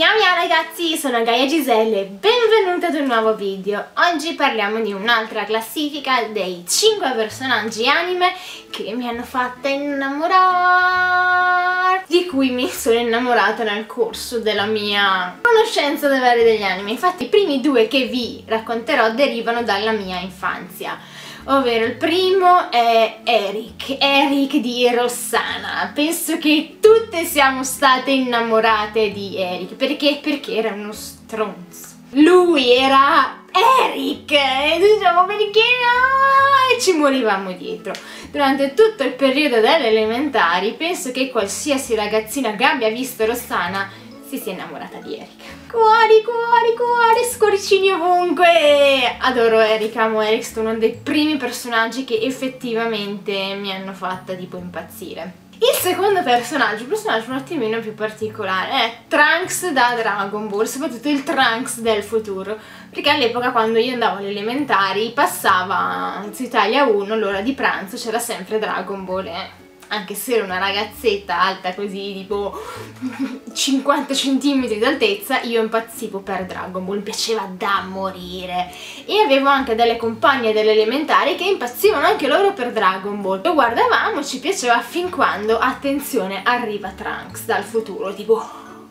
Ciao ragazzi, sono Gaia Giselle e benvenuti ad un nuovo video. Oggi parliamo di un'altra classifica dei 5 personaggi anime che mi hanno fatta innamorare, di cui mi sono innamorata nel corso della mia conoscenza degli anime. Infatti i primi due che vi racconterò derivano dalla mia infanzia, ovvero il primo è Eric di Rossana. Penso che tutte siamo state innamorate di Eric, perché era uno stronzo. Lui era Eric e diciamo perché no, e ci morivamo dietro. Durante tutto il periodo delle elementari penso che qualsiasi ragazzina che abbia visto Rossana si sia innamorata di Eric. Cuori, scoricini ovunque. Adoro Eric, amo Eric, è uno dei primi personaggi che effettivamente mi hanno fatta tipo impazzire. Il secondo personaggio, un personaggio un attimino più particolare, è Trunks da Dragon Ball, soprattutto il Trunks del futuro, perché all'epoca quando io andavo alle elementari passava su Italia 1, l'ora di pranzo, c'era sempre Dragon Ball anche se ero una ragazzetta alta così tipo 50 cm d'altezza, io impazzivo per Dragon Ball, mi piaceva da morire. E avevo anche delle compagne delle elementari che impazzivano anche loro per Dragon Ball. Lo guardavamo, ci piaceva fin quando, attenzione, arriva Trunks dal futuro, tipo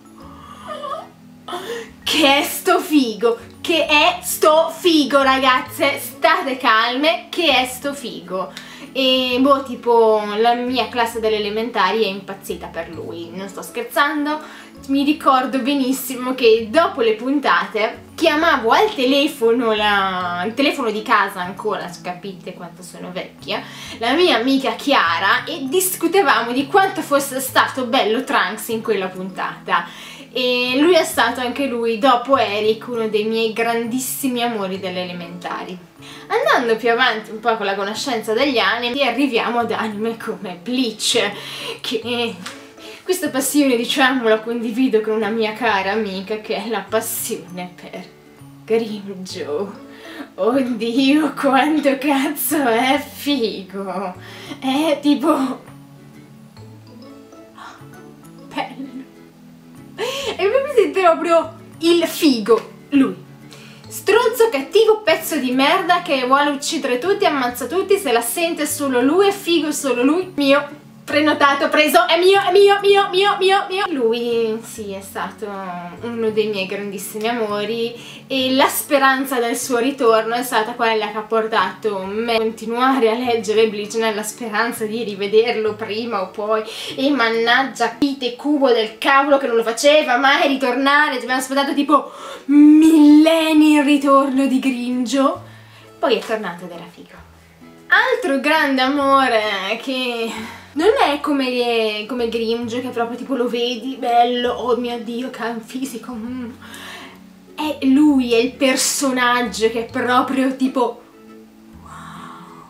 che è sto figo, ragazze, state calme, che è sto figo. E boh, tipo la mia classe delle elementari è impazzita per lui, non sto scherzando. Mi ricordo benissimo che dopo le puntate chiamavo al telefono, il telefono di casa ancora, capite quanto sono vecchia, la mia amica Chiara, e discutevamo di quanto fosse stato bello Trunks in quella puntata. E lui è stato anche lui, dopo Eric, uno dei miei grandissimi amori delle elementari. Andando più avanti un po' con la conoscenza degli anime, arriviamo ad anime come Bleach, che questa passione, diciamo, la condivido con una mia cara amica, che è la passione per Grimmjow. Oddio, quanto cazzo è figo! È tipo bello. E mi sente proprio il figo, lui. Stronzo, cattivo, pezzo di merda che vuole uccidere tutti, ammazza tutti, se la sente solo lui, è figo solo lui. Mio, prenotato, preso, è mio. Lui, sì, è stato uno dei miei grandissimi amori e la speranza del suo ritorno è stata quella che ha portato me a continuare a leggere Bleach nella speranza di rivederlo prima o poi, e mannaggia Pite Cubo del cavolo che non lo faceva mai ritornare. Ci abbiamo aspettato tipo millenni il ritorno di Grimmjow, poi è tornato ed era figo. Altro grande amore che non è come Grimmjow, che proprio tipo lo vedi bello, oh mio Dio che ha un fisico, è lui, è il personaggio che è proprio tipo wow.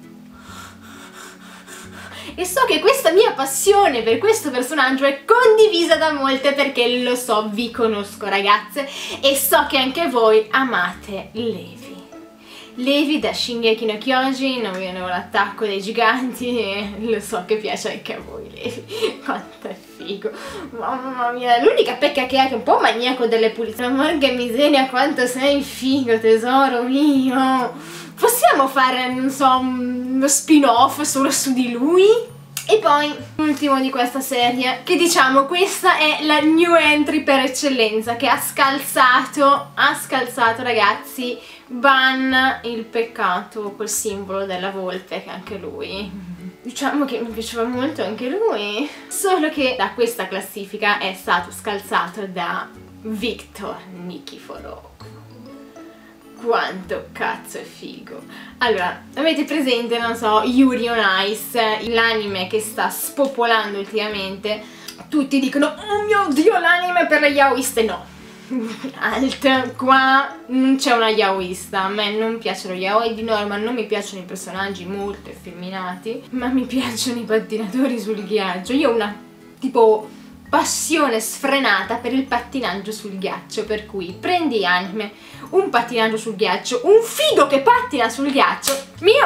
E so che questa mia passione per questo personaggio è condivisa da molte, perché lo so, vi conosco ragazze, e so che anche voi amate Levi da Shingeki no Kyojin, non viene l'attacco dei giganti, e lo so che piace anche a voi Levi. Quanto è figo, mamma mia. L'unica pecca che è un po' maniaco delle pulizie, ma porca miseria quanto sei figo tesoro mio. Possiamo fare, non so, uno spin-off solo su di lui? E poi, l'ultimo di questa serie, che diciamo questa è la new entry per eccellenza, che ha scalzato ragazzi, Ban il peccato, quel simbolo della volpe, che anche lui, diciamo che mi piaceva molto anche lui, solo che da questa classifica è stato scalzato da Viktor Nikiforov. Quanto cazzo è figo. Allora, avete presente, non so, Yuri on Ice, l'anime che sta spopolando ultimamente? Tutti dicono, oh mio Dio, l'anime per le yaoiste. No, alt, qua non c'è una yaoista. A me non piacciono gli yaoi di norma, non mi piacciono i personaggi molto effeminati, ma mi piacciono i pattinatori sul ghiaccio. Io ho una, tipo, passione sfrenata per il pattinaggio sul ghiaccio, per cui prendi anime, un pattinaggio sul ghiaccio, un figo che pattina sul ghiaccio, mio,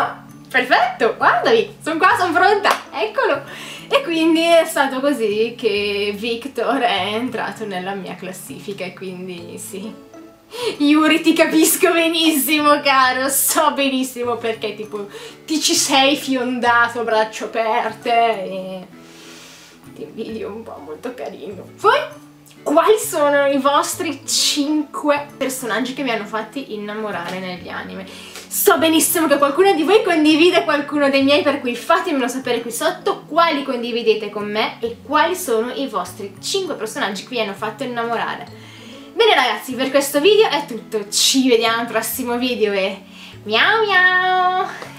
Perfetto, guardami, sono qua, sono pronta, eccolo. E quindi è stato così che Victor è entrato nella mia classifica e quindi sì. Yuri, ti capisco benissimo, caro, so benissimo perché tipo ti ci sei fiondato a braccia aperte e ti invidio un po', molto carino. Poi, quali sono i vostri 5 personaggi che vi hanno fatti innamorare negli anime? So benissimo che qualcuno di voi condivide qualcuno dei miei, per cui fatemelo sapere qui sotto quali condividete con me e quali sono i vostri 5 personaggi che vi hanno fatto innamorare. Bene ragazzi, per questo video è tutto, ci vediamo al prossimo video e miau miau!